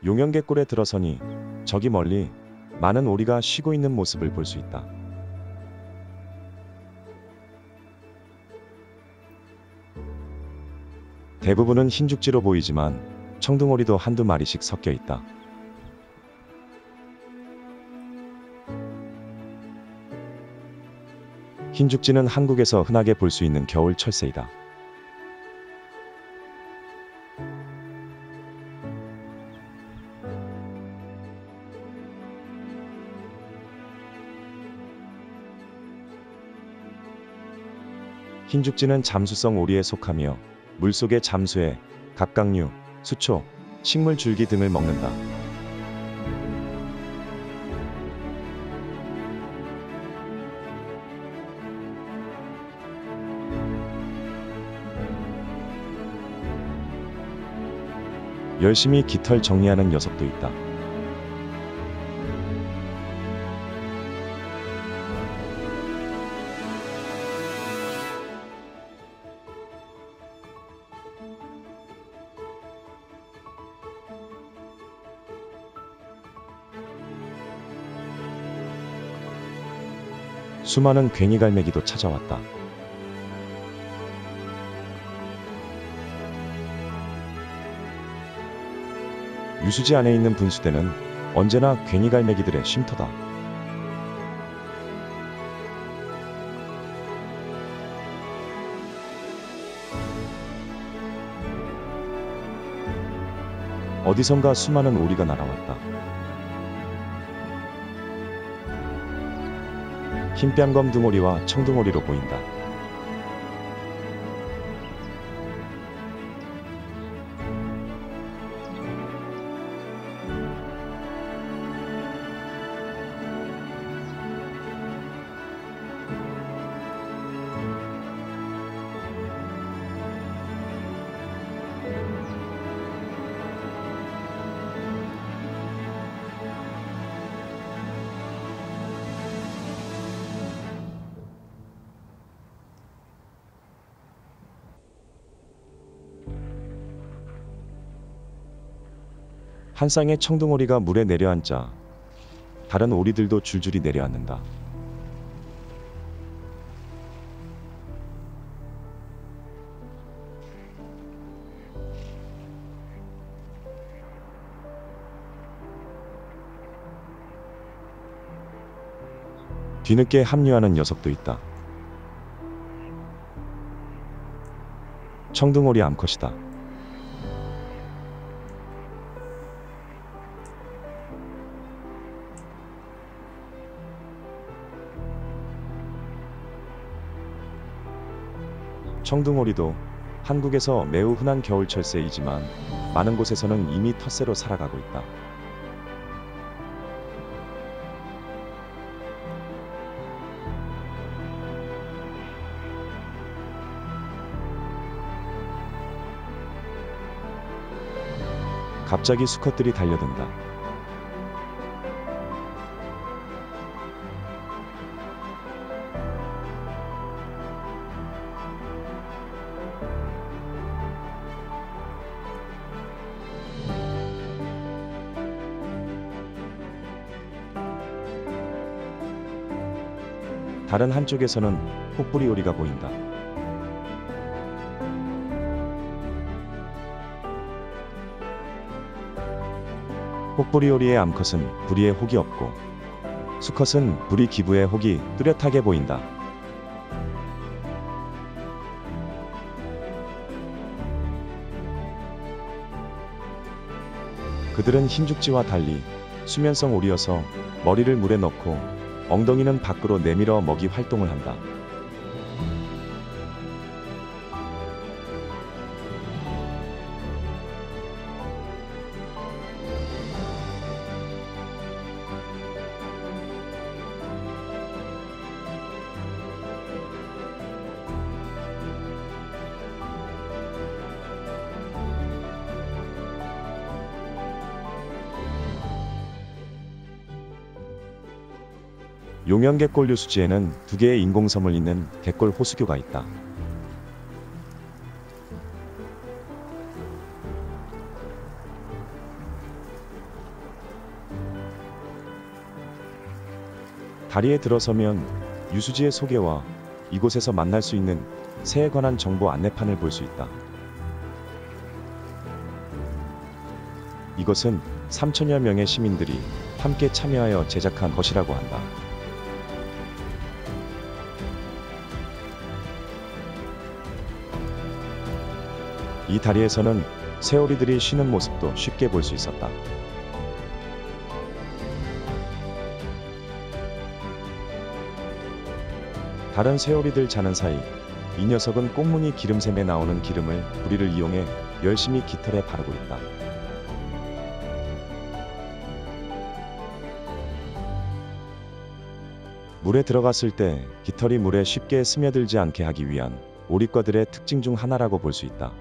용연갯골에 들어서니 저기 멀리 많은 오리가 쉬고 있는 모습을 볼 수 있다. 대부분은 흰죽지로 보이지만 청둥오리도 한두 마리씩 섞여 있다. 흰죽지는 한국에서 흔하게 볼 수 있는 겨울 철새이다. 흰죽지는 잠수성 오리에 속하며 물속의 잠수해, 갑각류, 수초, 식물 줄기 등을 먹는다. 열심히 깃털 정리하는 녀석도 있다. 수많은 괭이갈매기도 찾아왔다. 유수지 안에 있는 분수대는 언제나 괭이갈매기들의 쉼터다. 어디선가 수많은 오리가 날아왔다. 흰뺨 검둥오리와 청둥오리로 보인다. 한 쌍의 청둥오리가 물에 내려앉자 다른 오리들도 줄줄이 내려앉는다. 뒤늦게 합류하는 녀석도 있다. 청둥오리 암컷이다. 청둥오리도 한국에서 매우 흔한 겨울 철새이지만 많은 곳에서는 이미 텃새로 살아가고 있다. 갑자기 수컷들이 달려든다. 다른 한쪽에서는 혹부리오리가 보인다. 혹부리오리의 암컷은 부리에 혹이 없고 수컷은 부리 기부에 혹이 뚜렷하게 보인다. 그들은 흰죽지와 달리 수면성 오리여서 머리를 물에 넣고 엉덩이는 밖으로 내밀어 먹이 활동을 한다. 용연갯골 유수지에는 2개의 인공섬을 잇는 갯골 호수교가 있다. 다리에 들어서면 유수지의 소개와 이곳에서 만날 수 있는 새에 관한 정보 안내판을 볼 수 있다. 이것은 3천여 명의 시민들이 함께 참여하여 제작한 것이라고 한다. 이 다리에서는 새오리들이 쉬는 모습도 쉽게 볼 수 있었다. 다른 새오리들 자는 사이 이 녀석은 꽁무니 기름샘에 나오는 기름을 부리를 이용해 열심히 깃털에 바르고 있다. 물에 들어갔을 때 깃털이 물에 쉽게 스며들지 않게 하기 위한 오리과들의 특징 중 하나라고 볼 수 있다.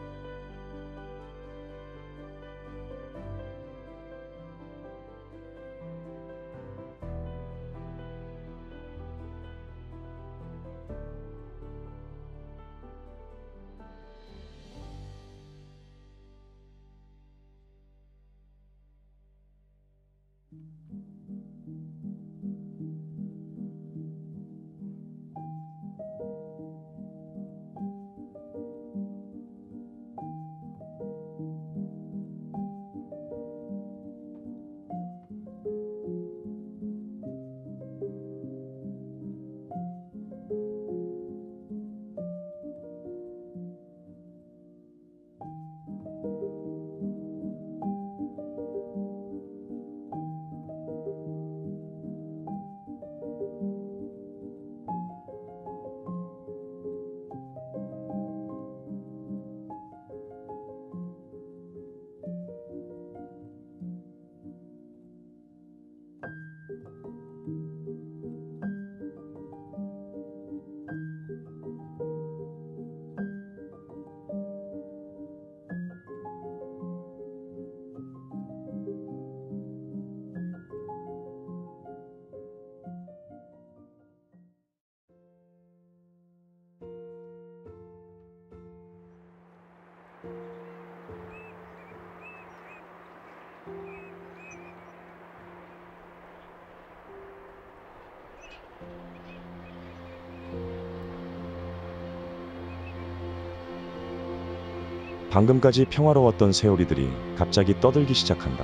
방금까지 평화로웠던 새오리들이 갑자기 떠들기 시작한다.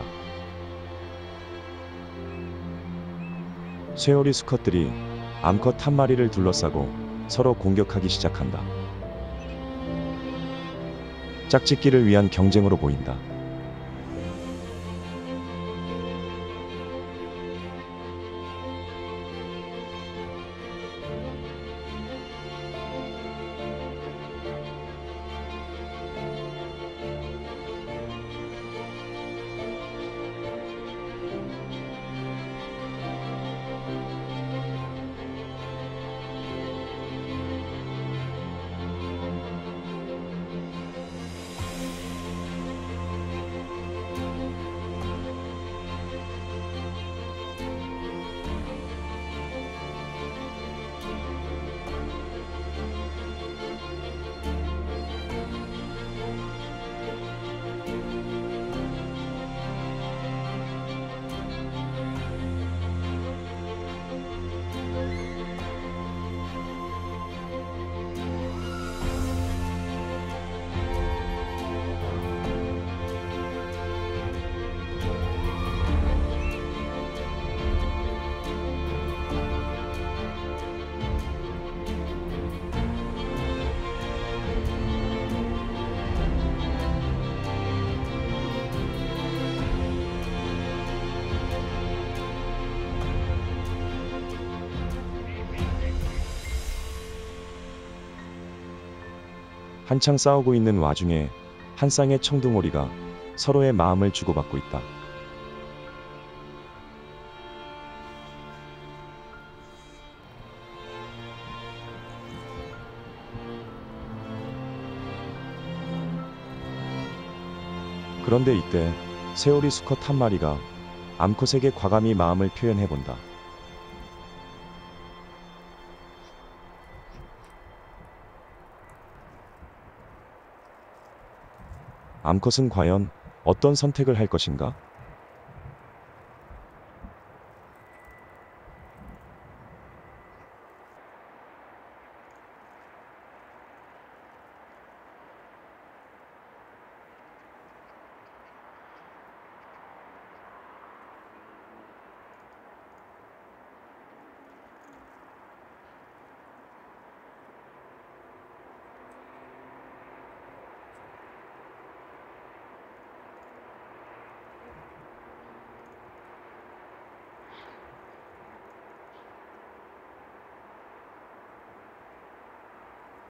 새오리 수컷들이 암컷 한 마리를 둘러싸고 서로 공격하기 시작한다. 짝짓기를 위한 경쟁으로 보인다. 한창 싸우고 있는 와중에 한 쌍의 청둥오리가 서로의 마음을 주고받고 있다. 그런데 이때 새오리 수컷 한 마리가 암컷에게 과감히 마음을 표현해본다. 암컷은 과연 어떤 선택을 할 것인가?